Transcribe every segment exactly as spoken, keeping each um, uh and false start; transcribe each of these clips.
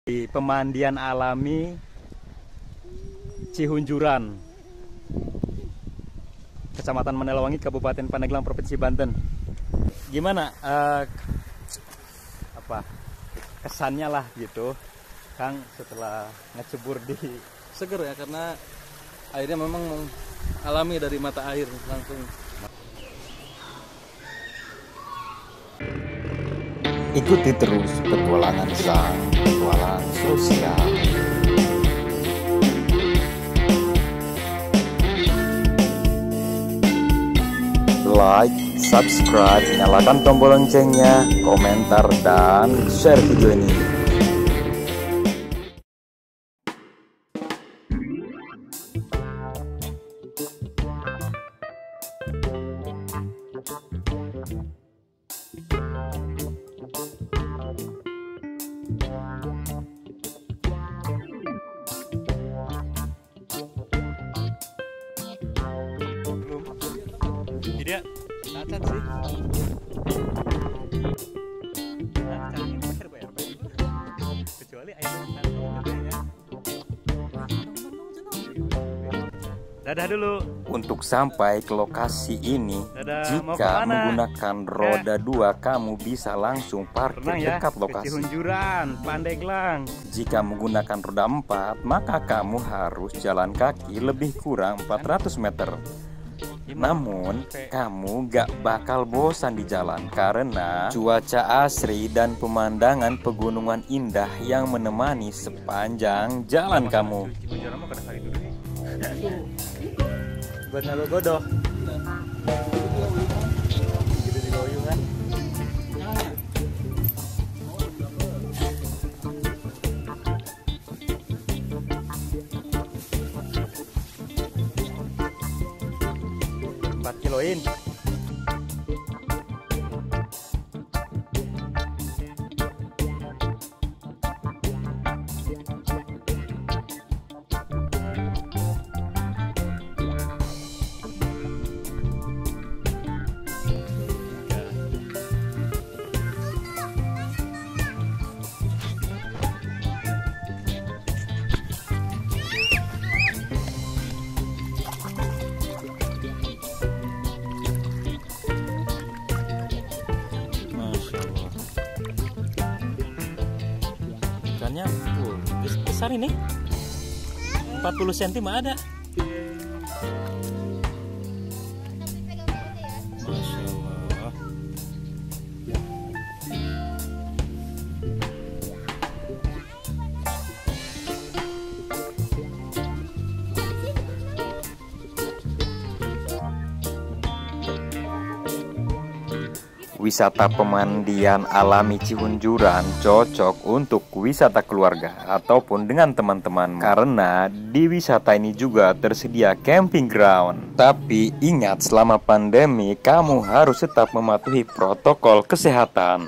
Di pemandian alami Cihunjuran, Kecamatan Manelawangi, Kabupaten Pandeglang, Provinsi Banten. Gimana uh, apa kesannya lah gitu, Kang, setelah ngecebur di seger ya, karena airnya memang alami dari mata air langsung. Ikuti terus petualangan sang petualang sosial. Like, subscribe, nyalakan tombol loncengnya, komentar, dan share video ini. Jadi ya, cacat sih. Kecuali air ya. Dadah dulu. Untuk sampai ke lokasi ini, Dadah, jika menggunakan roda dua, kamu bisa langsung parkir Renang ya, dekat lokasi. Cihunjuran, Pandeglang. Jika menggunakan roda empat, maka kamu harus jalan kaki lebih kurang empat ratus meter. Namun, kamu gak bakal bosan di jalan karena cuaca asri dan pemandangan pegunungan indah yang menemani sepanjang jalan kamu. Buat nalo godoh. Gitu di goyungan. empat kiloin. Ikannya uh, besar ini, empat puluh sentimeter mah ada. Masya Allah. Wisata pemandian alami Cihunjuran cocok untuk wisata keluarga ataupun dengan teman-teman, karena di wisata ini juga tersedia camping ground. Tapi ingat, selama pandemi kamu harus tetap mematuhi protokol kesehatan.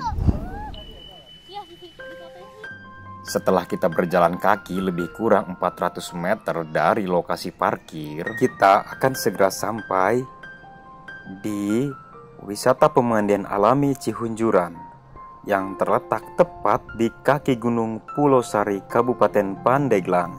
Setelah kita berjalan kaki lebih kurang empat ratus meter dari lokasi parkir, kita akan segera sampai di wisata pemandian alami Cihunjuran yang terletak tepat di kaki Gunung Pulau Sari, Kabupaten Pandeglang.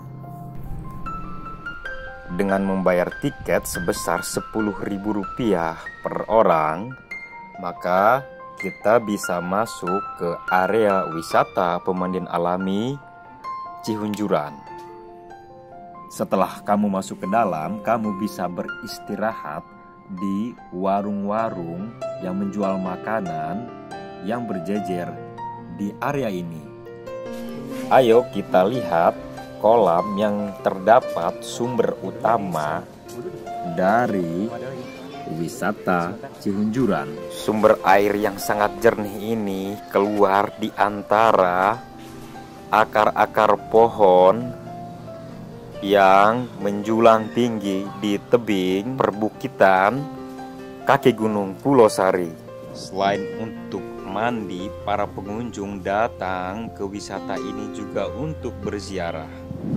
Dengan membayar tiket sebesar sepuluh ribu rupiah per orang, maka kita bisa masuk ke area wisata pemandian alami Cihunjuran. Setelah kamu masuk ke dalam, kamu bisa beristirahat di warung-warung yang menjual makanan yang berjejer di area ini. Ayo kita lihat kolam yang terdapat sumber utama dari wisata Cihunjuran. Sumber air yang sangat jernih ini keluar di antara akar-akar pohon yang menjulang tinggi di tebing perbukitan kaki Gunung Pulau Sari. Selain untuk mandi, para pengunjung datang ke wisata ini juga untuk berziarah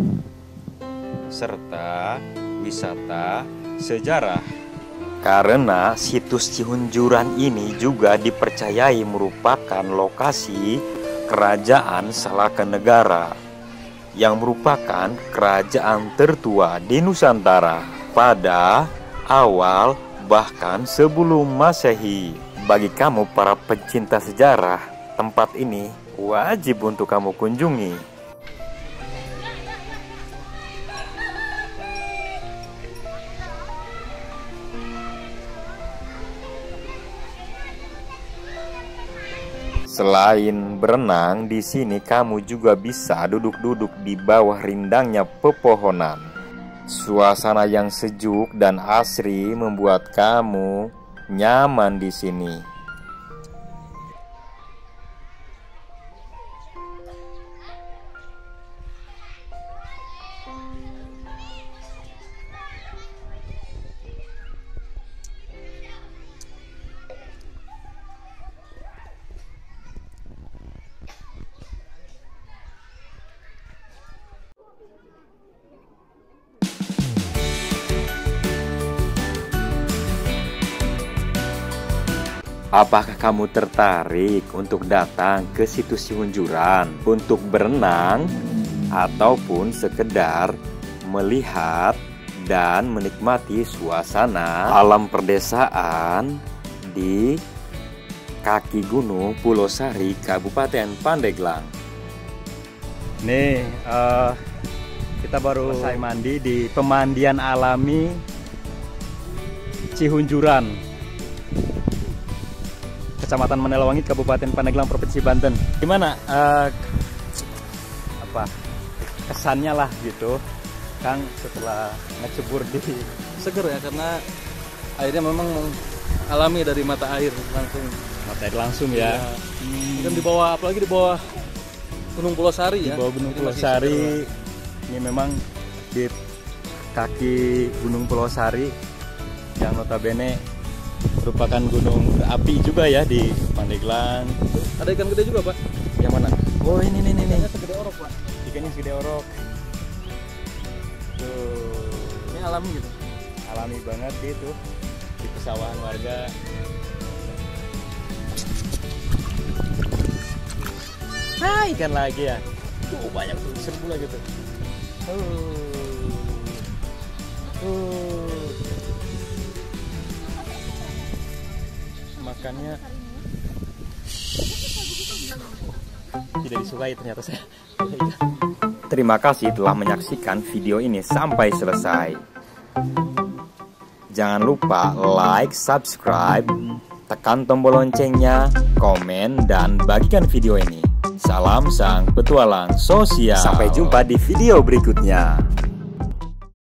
serta wisata sejarah. Karena situs Cihunjuran ini juga dipercayai merupakan lokasi kerajaan Salaka Negara. yang merupakan kerajaan tertua di Nusantara pada awal bahkan sebelum Masehi. Bagi kamu para pencinta sejarah, tempat ini wajib untuk kamu kunjungi. Selain berenang, di sini kamu juga bisa duduk-duduk di bawah rindangnya pepohonan. Suasana yang sejuk dan asri membuat kamu nyaman di sini. Apakah kamu tertarik untuk datang ke situs Cihunjuran untuk berenang ataupun sekedar melihat dan menikmati suasana alam perdesaan di kaki Gunung Pulau Sari, Kabupaten Pandeglang? Nih, uh, kita baru selesai mandi di pemandian alami Cihunjuran, Kecamatan Manelawangit, Kabupaten Pandeglang, Provinsi Banten. Gimana uh, apa kesannya lah gitu, Kang, setelah ngecebur di Seger ya, karena airnya memang alami dari mata air langsung. Mata air langsung ya. Ya. Hmm. Dan di bawah, apalagi di bawah Gunung Pulau Sari ya. Di bawah Gunung Jadi Pulau Sari. Ini memang di kaki Gunung Pulau Sari yang notabene merupakan gunung berapi juga ya di Pandeglang. Ada ikan gede juga, Pak. Yang mana? Oh, ini nih nih nih. Ikannya segede orok, Pak. Ikannya segede orok. Tuh, Ini alami gitu. alami banget gitu di pesawahan warga. Nah, ikan lagi ya. Tuh banyak tuh, serbu lagi tuh. Uh. Uh. Makannya tidak disukai ternyata saya. Terima kasih telah menyaksikan video ini sampai selesai. Jangan lupa like, subscribe, tekan tombol loncengnya, komen, dan bagikan video ini. Salam sang petualang sosial. Sampai jumpa di video berikutnya.